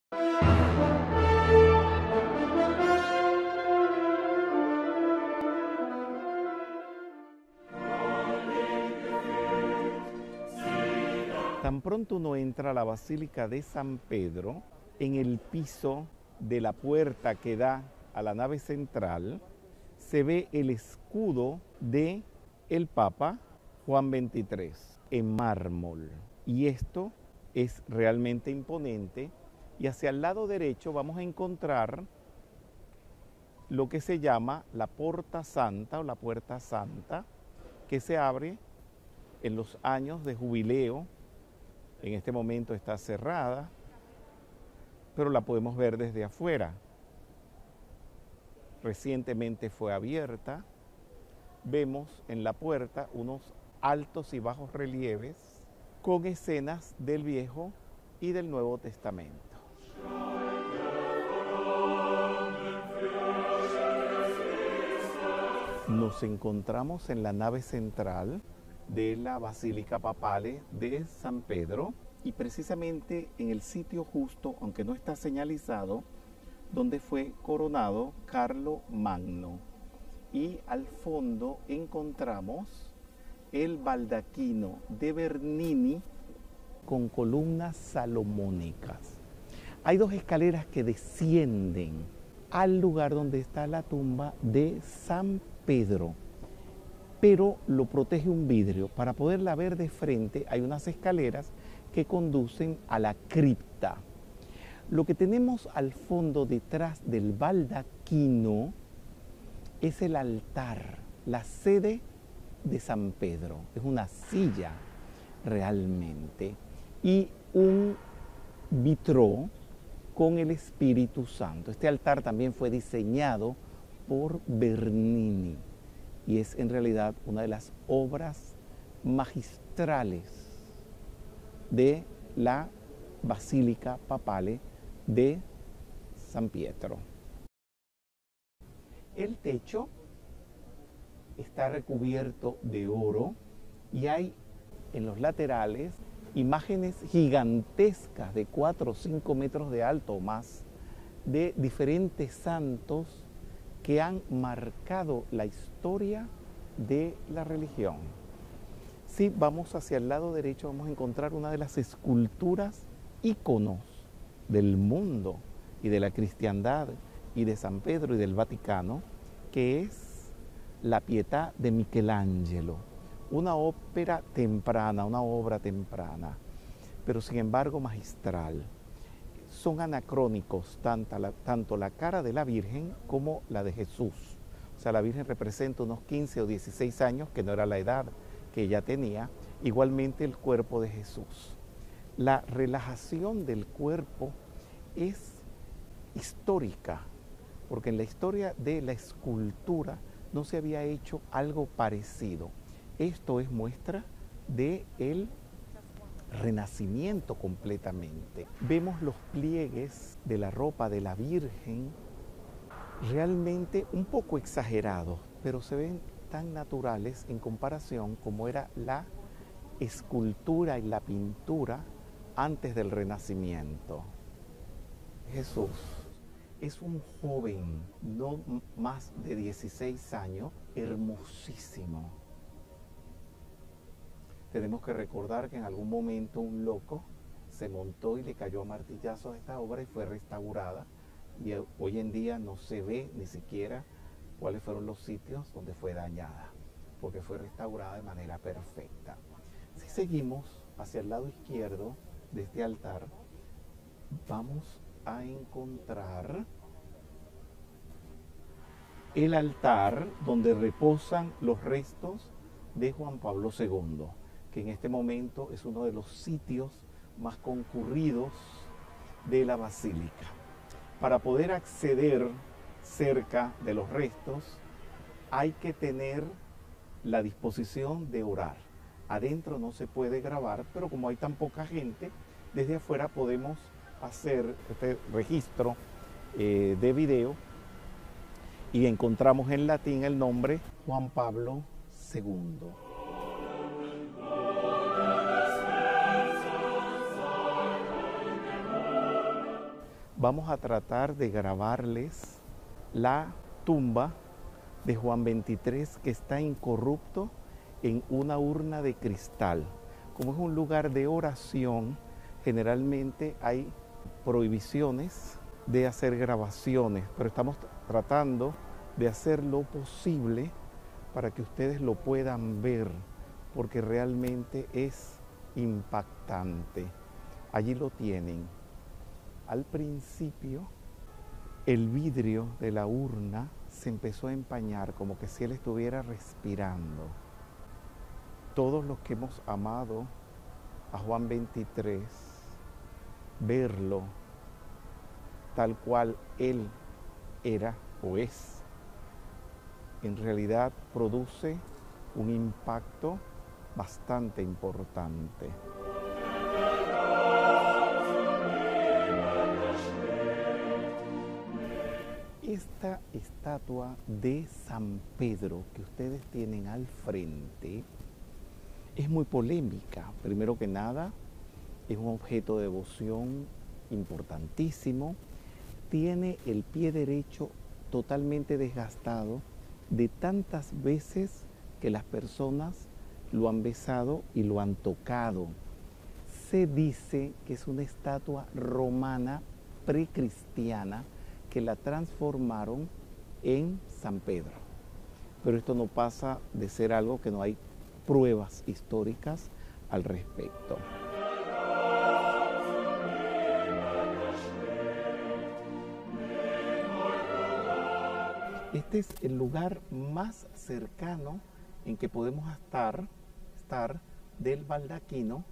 Tan pronto uno entra a la Basílica de San Pedro, en el piso de la puerta que da a la nave central, se ve el escudo de el Papa Juan XXIII en mármol. Y esto es realmente imponente. Y hacia el lado derecho vamos a encontrar lo que se llama la Porta Santa o la Puerta Santa, que se abre en los años de jubileo. En este momento está cerrada, pero la podemos ver desde afuera. Recientemente fue abierta. Vemos en la puerta unos altos y bajos relieves con escenas del Viejo y del Nuevo Testamento. Nos encontramos en la nave central de la Basílica Papal de San Pedro y precisamente en el sitio justo, aunque no está señalizado, donde fue coronado Carlo Magno. Y al fondo encontramos el baldaquino de Bernini con columnas salomónicas. Hay dos escaleras que descienden al lugar donde está la tumba de San Pedro, pero lo protege un vidrio. Para poderla ver de frente hay unas escaleras que conducen a la cripta. Lo que tenemos al fondo detrás del baldaquino es el altar, la sede de San Pedro. Es una silla realmente y un vitró con el Espíritu Santo. Este altar también fue diseñado por Bernini y es en realidad una de las obras magistrales de la Basílica Papal de San Pietro. El techo está recubierto de oro y hay en los laterales imágenes gigantescas de 4 o 5 metros de alto o más de diferentes santos que han marcado la historia de la religión. Si vamos hacia el lado derecho vamos a encontrar una de las esculturas íconos del mundo y de la cristiandad y de San Pedro y del Vaticano, que es la Pietà de Michelangelo, una ópera temprana, una obra temprana, pero sin embargo magistral. Son anacrónicos tanto la cara de la Virgen como la de Jesús. O sea, la Virgen representa unos 15 o 16 años, que no era la edad que ella tenía, igualmente el cuerpo de Jesús. La relajación del cuerpo es histórica, porque en la historia de la escultura no se había hecho algo parecido. Esto es muestra del Renacimiento completamente. Vemos los pliegues de la ropa de la Virgen realmente un poco exagerados, pero se ven tan naturales en comparación como era la escultura y la pintura antes del Renacimiento. Jesús es un joven, no más de 16 años, hermosísimo. Tenemos que recordar que en algún momento un loco se montó y le cayó a martillazos a esta obra y fue restaurada. Y hoy en día no se ve ni siquiera cuáles fueron los sitios donde fue dañada, porque fue restaurada de manera perfecta. Si seguimos hacia el lado izquierdo de este altar, vamos a encontrar el altar donde reposan los restos de Juan Pablo II, que en este momento es uno de los sitios más concurridos de la basílica. Para poder acceder cerca de los restos hay que tener la disposición de orar. Adentro no se puede grabar, pero como hay tan poca gente, desde afuera podemos hacer este registro de video y encontramos en latín el nombre Juan Pablo II. vamos a tratar de grabarles la tumba de Juan 23 que está incorrupto en una urna de cristal. Como es un lugar de oración, generalmente hay prohibiciones de hacer grabaciones, pero estamos tratando de hacer lo posible para que ustedes lo puedan ver, porque realmente es impactante. Allí lo tienen. Al principio, el vidrio de la urna se empezó a empañar, como que si él estuviera respirando. Todos los que hemos amado a Juan 23, verlo tal cual él era o es, en realidad produce un impacto bastante importante. Esta estatua de San Pedro que ustedes tienen al frente es muy polémica. Primero que nada, es un objeto de devoción importantísimo. Tiene el pie derecho totalmente desgastado de tantas veces que las personas lo han besado y lo han tocado. Se dice que es una estatua romana precristiana que la transformaron en San Pedro. Pero esto no pasa de ser algo que no hay pruebas históricas al respecto. Este es el lugar más cercano en que podemos estar del baldaquino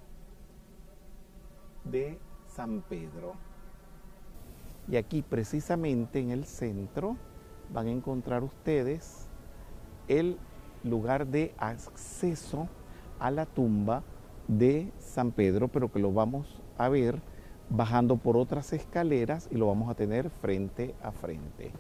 de San Pedro. Y aquí precisamente en el centro van a encontrar ustedes el lugar de acceso a la tumba de San Pedro, pero que lo vamos a ver bajando por otras escaleras y lo vamos a tener frente a frente.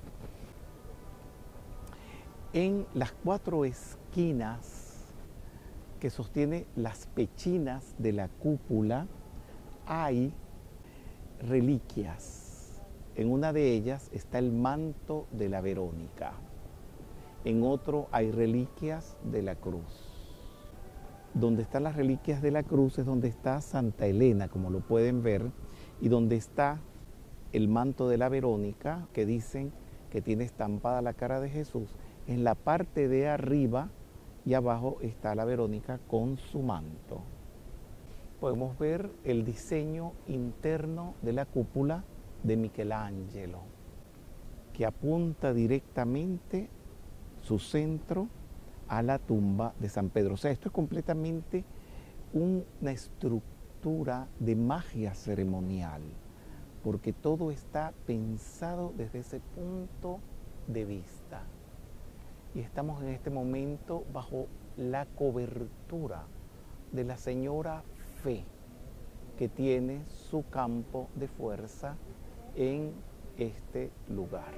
En las 4 esquinas que sostiene las pechinas de la cúpula hay reliquias. En una de ellas está el manto de la Verónica. En otro hay reliquias de la cruz. Donde están las reliquias de la cruz es donde está Santa Elena, como lo pueden ver, y donde está el manto de la Verónica, que dicen que tiene estampada la cara de Jesús. En la parte de arriba y abajo está la Verónica con su manto. Podemos ver el diseño interno de la cúpula de Michelangelo, que apunta directamente su centro a la tumba de San Pedro. O sea, esto es completamente una estructura de magia ceremonial, porque todo está pensado desde ese punto de vista. Y estamos en este momento bajo la cobertura de la señora Fe, que tiene su campo de fuerza en este lugar.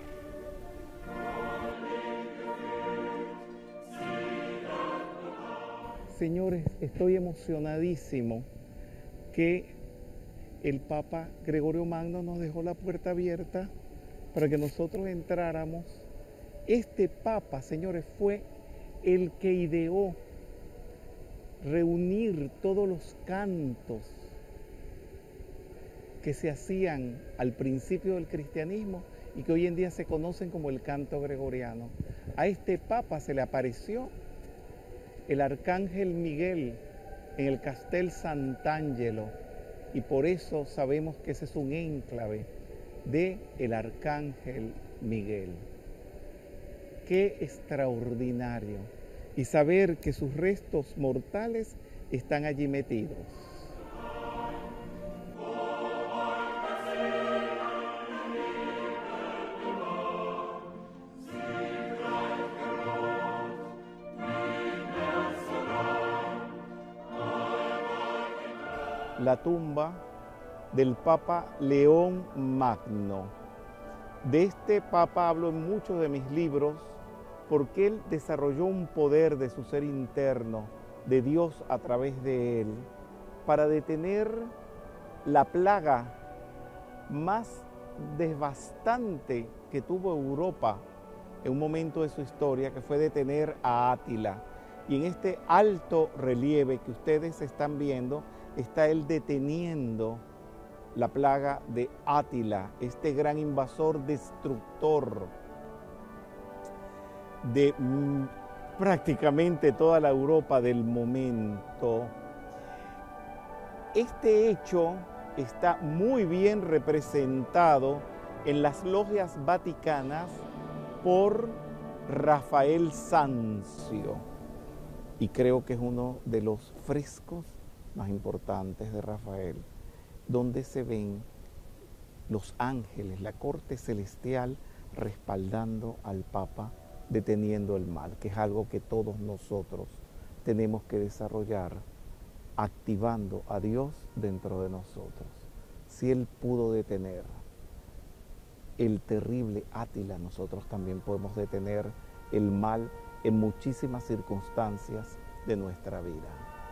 Señores, estoy emocionadísimo que el Papa Gregorio Magno nos dejó la puerta abierta para que nosotros entráramos. Este Papa, señores, fue el que ideó reunir todos los cantos que se hacían al principio del cristianismo y que hoy en día se conocen como el canto gregoriano. A este Papa se le apareció el arcángel Miguel en el Castel Sant'Angelo, y por eso sabemos que ese es un enclave del arcángel Miguel. Qué extraordinario. Y saber que sus restos mortales están allí metidos. La tumba del Papa León Magno. De este Papa hablo en muchos de mis libros porque él desarrolló un poder de su ser interno, de Dios a través de él, para detener la plaga más devastante que tuvo Europa en un momento de su historia, que fue detener a Átila. Y en este alto relieve que ustedes están viendo, está él deteniendo la plaga de Átila, este gran invasor destructor de prácticamente toda la Europa del momento. Este hecho está muy bien representado en las logias vaticanas por Rafael Sanzio, y creo que es uno de los frescos más importantes de Rafael, donde se ven los ángeles, la corte celestial respaldando al Papa, deteniendo el mal, que es algo que todos nosotros tenemos que desarrollar, activando a Dios dentro de nosotros. Si Él pudo detener el terrible Átila, nosotros también podemos detener el mal en muchísimas circunstancias de nuestra vida.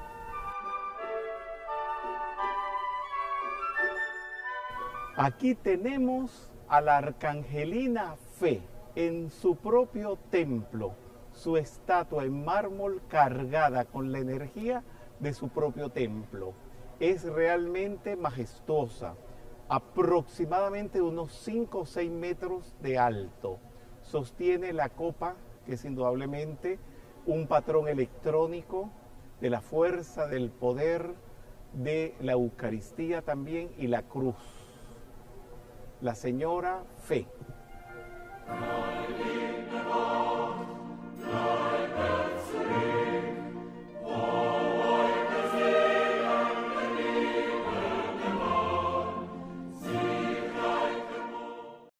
Aquí tenemos a la arcangelina Fe en su propio templo, su estatua en mármol cargada con la energía de su propio templo. Es realmente majestuosa, aproximadamente unos 5 o 6 metros de alto. Sostiene la copa, que es indudablemente un patrón electrónico de la fuerza, del poder, de la Eucaristía también, y la cruz. La señora Fe.